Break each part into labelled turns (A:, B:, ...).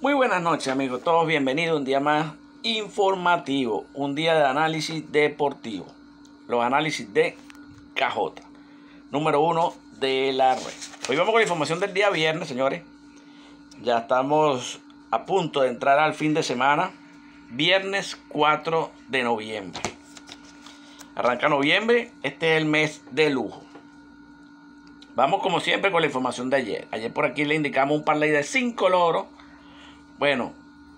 A: Muy buenas noches, amigos, todos bienvenidos a un día más informativo, un día de análisis deportivo, los análisis de KJ, número 1 de la red. Hoy vamos con la información del día viernes, señores. Ya estamos a punto de entrar al fin de semana, viernes 4 de noviembre. Arranca noviembre, este es el mes de lujo. Vamos como siempre con la información de ayer. Ayer por aquí le indicamos un parlay de 5 logros. Bueno,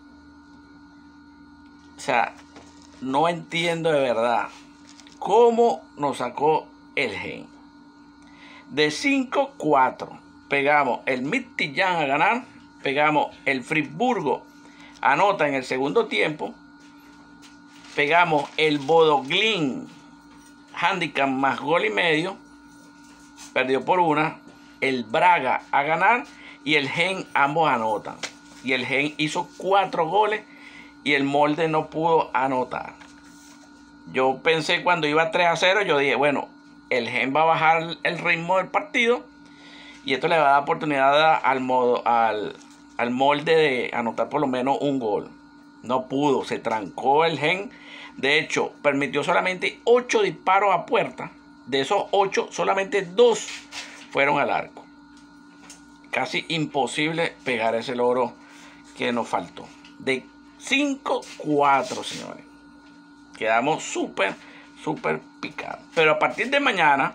A: o sea, no entiendo de verdad cómo nos sacó el gen. De 5-4 pegamos el Midtjylland a ganar, pegamos el Friburgo anota en el segundo tiempo, pegamos el Bodo Glimt handicap más gol y medio, perdió por una, el Braga a ganar y el gen ambos anotan. Y el gen hizo 4 goles y el Molde no pudo anotar. Yo pensé cuando iba 3-0, yo dije, bueno, el gen va a bajar el ritmo del partido y esto le va a dar oportunidad al Molde de anotar por lo menos un gol. No pudo, se trancó el gen. De hecho, permitió solamente 8 disparos a puerta. De esos 8, solamente 2 fueron al arco. Casi imposible pegar ese logro que nos faltó. De 5-4, señores. Quedamos súper picados. Pero a partir de mañana,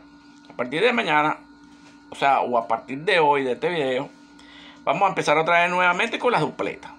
A: o sea, o a partir de hoy, de este video, vamos a empezar otra vez nuevamente con las dupletas.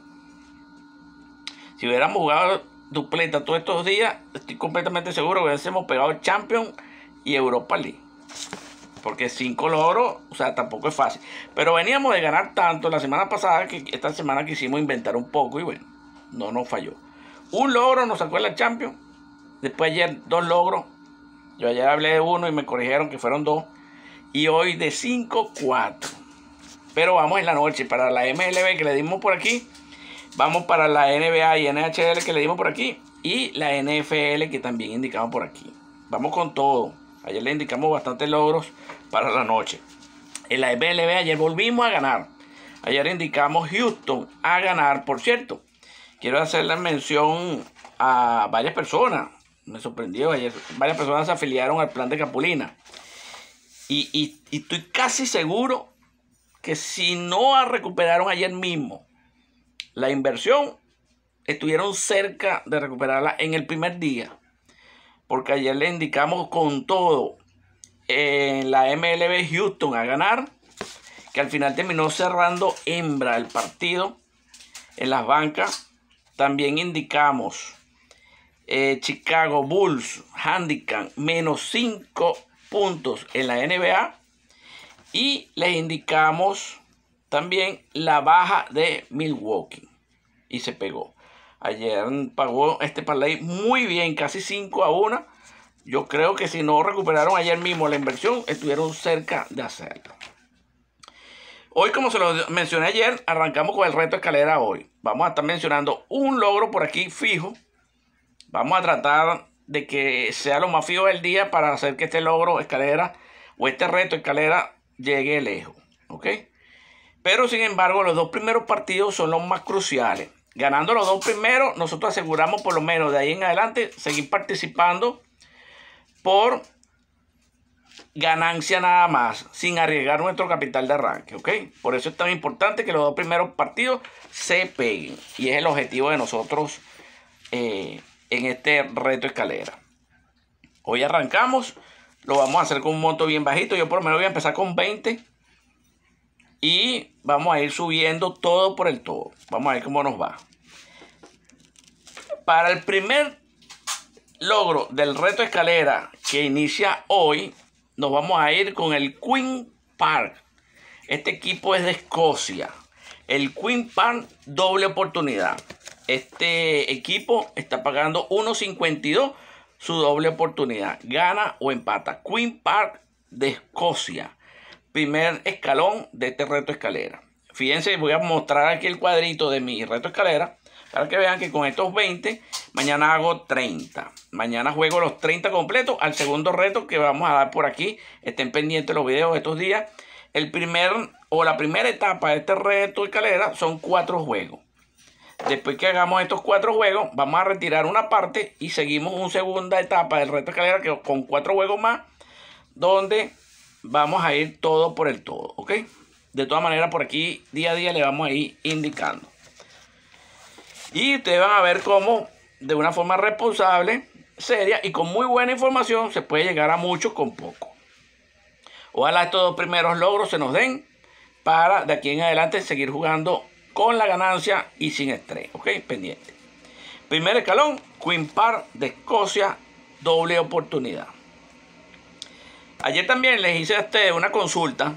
A: Si hubiéramos jugado dupleta todos estos días, estoy completamente seguro que hubiésemos pegado Champions y Europa League. Porque 5 logros, o sea, tampoco es fácil. Pero veníamos de ganar tanto la semana pasada que esta semana quisimos inventar un poco y bueno, no nos falló. Un logro nos sacó en la Champions. Después ayer 2 logros. Yo ayer hablé de 1 y me corrigieron que fueron 2. Y hoy de 5-4. Pero vamos en la noche para la MLB que le dimos por aquí. Vamos para la NBA y NHL que le dimos por aquí. Y la NFL que también indicamos por aquí. Vamos con todo. Ayer le indicamos bastantes logros para la noche. En la MLB ayer volvimos a ganar. Ayer indicamos Houston a ganar. Por cierto, quiero hacerle mención a varias personas. Me sorprendió ayer. Varias personas se afiliaron al plan de Capulina. Y estoy casi seguro que si no recuperaron ayer mismo la inversión, estuvieron cerca de recuperarla en el primer día. Porque ayer le indicamos con todo en la MLB Houston a ganar, que al final terminó cerrando hembra el partido en las bancas. También indicamos Chicago Bulls handicap menos 5 puntos en la NBA. Y les indicamos también la baja de Milwaukee. Y se pegó. Ayer pagó este parlay muy bien, casi 5-1. Yo creo que si no recuperaron ayer mismo la inversión, estuvieron cerca de hacerlo. Hoy, como se lo mencioné ayer, arrancamos con el reto escalera hoy. Vamos a estar mencionando un logro por aquí fijo. Vamos a tratar de que sea lo más fijo del día para hacer que este logro escalera o este reto escalera llegue lejos. ¿Ok? Pero sin embargo, los 2 primeros partidos son los más cruciales. Ganando los 2 primeros, nosotros aseguramos por lo menos de ahí en adelante seguir participando por ganancia nada más, sin arriesgar nuestro capital de arranque, ¿ok? Por eso es tan importante que los 2 primeros partidos se peguen. Y es el objetivo de nosotros en este reto escalera. Hoy arrancamos, lo vamos a hacer con un monto bien bajito. Yo por lo menos voy a empezar con 20. Y vamos a ir subiendo todo por el todo. Vamos a ver cómo nos va. Para el primer logro del reto escalera que inicia hoy, nos vamos a ir con el Queen Park. Este equipo es de Escocia. El Queen Park doble oportunidad. Este equipo está pagando 1.52 su doble oportunidad. Gana o empata. Queen Park de Escocia. Primer escalón de este reto escalera. Fíjense, voy a mostrar aquí el cuadrito de mi reto escalera para que vean que con estos 20 mañana hago 30. Mañana juego los 30 completos al segundo reto que vamos a dar por aquí. Estén pendientes los videos de estos días. La primera etapa de este reto escalera son 4 juegos. Después que hagamos estos 4 juegos, vamos a retirar una parte y seguimos una segunda etapa del reto escalera que con 4 juegos más, donde vamos a ir todo por el todo, ¿ok? De todas maneras, por aquí día a día le vamos a ir indicando. Y ustedes van a ver cómo de una forma responsable, seria y con muy buena información se puede llegar a mucho con poco. Ojalá estos 2 primeros logros se nos den para de aquí en adelante seguir jugando con la ganancia y sin estrés, ¿ok? Pendiente. Primer escalón, Queen Park de Escocia, doble oportunidad. Ayer también les hice a ustedes una consulta.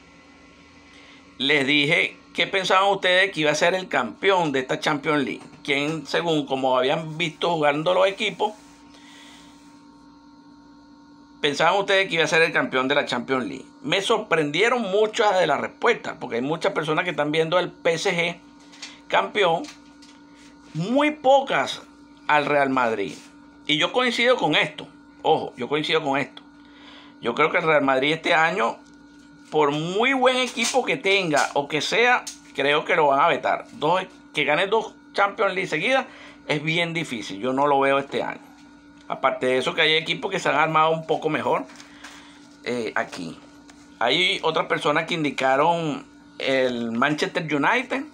A: Les dije qué pensaban ustedes que iba a ser el campeón de esta Champions League. Quien, según como habían visto jugando los equipos, pensaban ustedes que iba a ser el campeón de la Champions League. Me sorprendieron muchas de las respuestas, porque hay muchas personas que están viendo al PSG campeón, muy pocas al Real Madrid. Y yo coincido con esto. Ojo, yo coincido con esto. Yo creo que el Real Madrid este año, por muy buen equipo que tenga o que sea, creo que lo van a vetar. Que gane 2 Champions League seguidas es bien difícil. Yo no lo veo este año. Aparte de eso, que hay equipos que se han armado un poco mejor aquí. Hay otras personas que indicaron el Manchester United.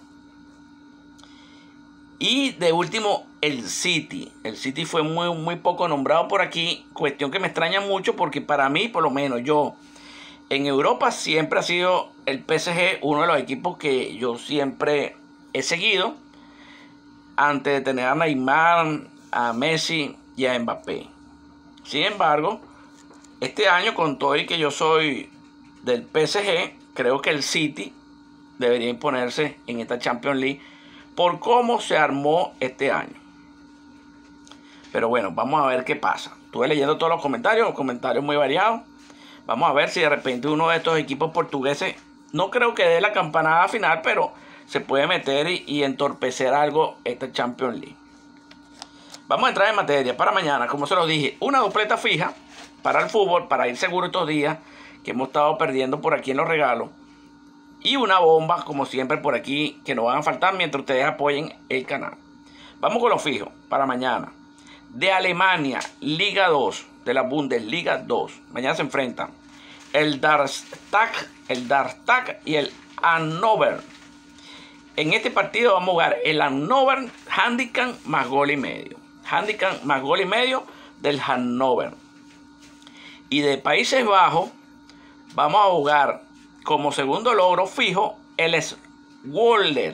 A: Y de último, el City. El City fue muy poco nombrado por aquí. Cuestión que me extraña mucho porque para mí, por lo menos yo, en Europa siempre ha sido el PSG uno de los equipos que yo siempre he seguido. Antes de tener a Neymar, a Messi y a Mbappé. Sin embargo, este año, con todo y que yo soy del PSG, creo que el City debería imponerse en esta Champions League por cómo se armó este año. Pero bueno, vamos a ver qué pasa. Estuve leyendo todos los comentarios muy variados. Vamos a ver si de repente uno de estos equipos portugueses, no creo que dé la campanada final, pero se puede meter y entorpecer algo esta Champions League. Vamos a entrar en materia para mañana, como se los dije, una dobleta fija para el fútbol, para ir seguro estos días que hemos estado perdiendo por aquí en los regalos. Y una bomba, como siempre, por aquí, que no van a faltar mientras ustedes apoyen el canal. Vamos con los fijos para mañana. De Alemania, Liga 2, de la Bundesliga 2. Mañana se enfrentan el Darmstadt y el Hannover. En este partido vamos a jugar el Hannover handicap más gol y medio. Handicap más gol y medio del Hannover. Y de Países Bajos vamos a jugar como segundo logro fijo el Zwolle.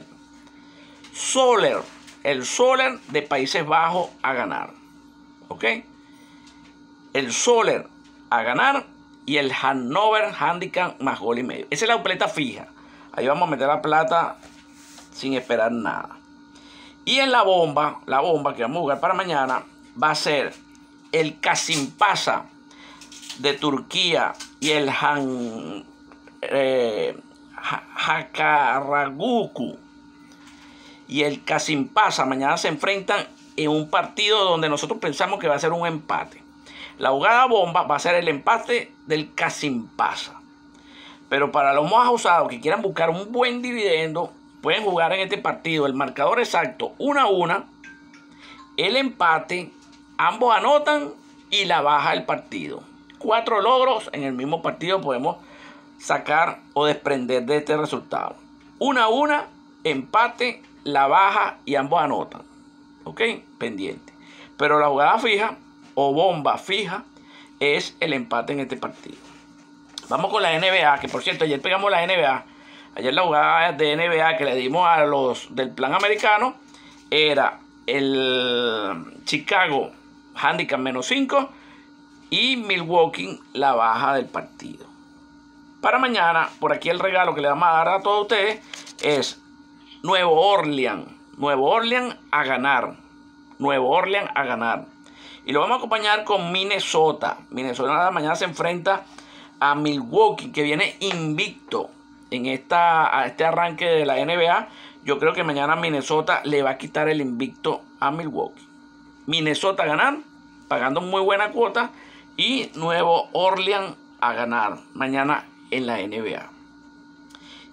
A: El Zwolle de Países Bajos a ganar. ¿Ok? El Zwolle a ganar y el Hannover handicap más gol y medio. Esa es la dobleta fija. Ahí vamos a meter la plata sin esperar nada. Y en la bomba que vamos a jugar para mañana va a ser el Kasimpasa de Turquía y el Hakaraguku y el Kasimpasa. Mañana se enfrentan en un partido donde nosotros pensamos que va a ser un empate. La jugada bomba va a ser el empate del Kasimpasa. Pero para los más usados que quieran buscar un buen dividendo, pueden jugar en este partido el marcador exacto 1-1, el empate, ambos anotan y la baja del partido. 4 logros en el mismo partido podemos sacar o desprender de este resultado. 1-1, empate, la baja y ambos anotan. ¿Ok? Pendiente. Pero la jugada fija o bomba fija es el empate en este partido. Vamos con la NBA, que por cierto ayer pegamos la NBA. Ayer la jugada de NBA que le dimos a los del plan americano era el Chicago handicap -5 y Milwaukee la baja del partido. Para mañana, por aquí el regalo que le vamos a dar a todos ustedes es Nuevo Orleans a ganar. Nuevo Orleans a ganar. Y lo vamos a acompañar con Minnesota. Minnesota mañana se enfrenta a Milwaukee, que viene invicto en este arranque de la NBA. Yo creo que mañana Minnesota le va a quitar el invicto a Milwaukee. Minnesota a ganar, pagando muy buena cuota. Y Nuevo Orleans a ganar mañana en la NBA.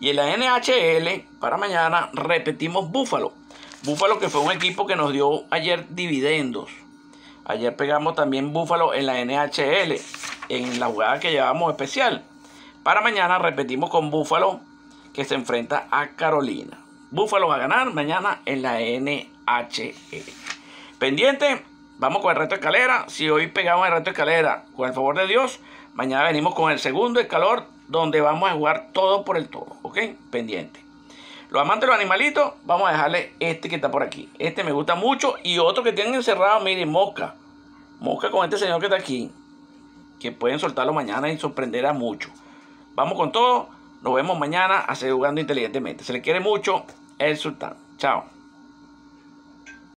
A: Y en la NHL, para mañana, repetimos Búfalo. Búfalo, que fue un equipo que nos dio ayer dividendos. Ayer pegamos también Búfalo en la NHL, en la jugada que llevamos especial. Para mañana repetimos con Búfalo, que se enfrenta a Carolina. Búfalo va a ganar mañana en la NHL. Pendiente, vamos con el reto de escalera. Si hoy pegamos el reto de escalera, con el favor de Dios, mañana venimos con el segundo escalón, donde vamos a jugar todo por el todo. ¿Ok? Pendiente. Los amantes de los animalitos, vamos a dejarle este que está por aquí. Este me gusta mucho. Y otro que tienen encerrado, miren, mosca. Mosca con este señor que está aquí. Que pueden soltarlo mañana y sorprender a muchos. Vamos con todo. Nos vemos mañana a seguir jugando inteligentemente. Se le quiere mucho. El Sultán. Chao.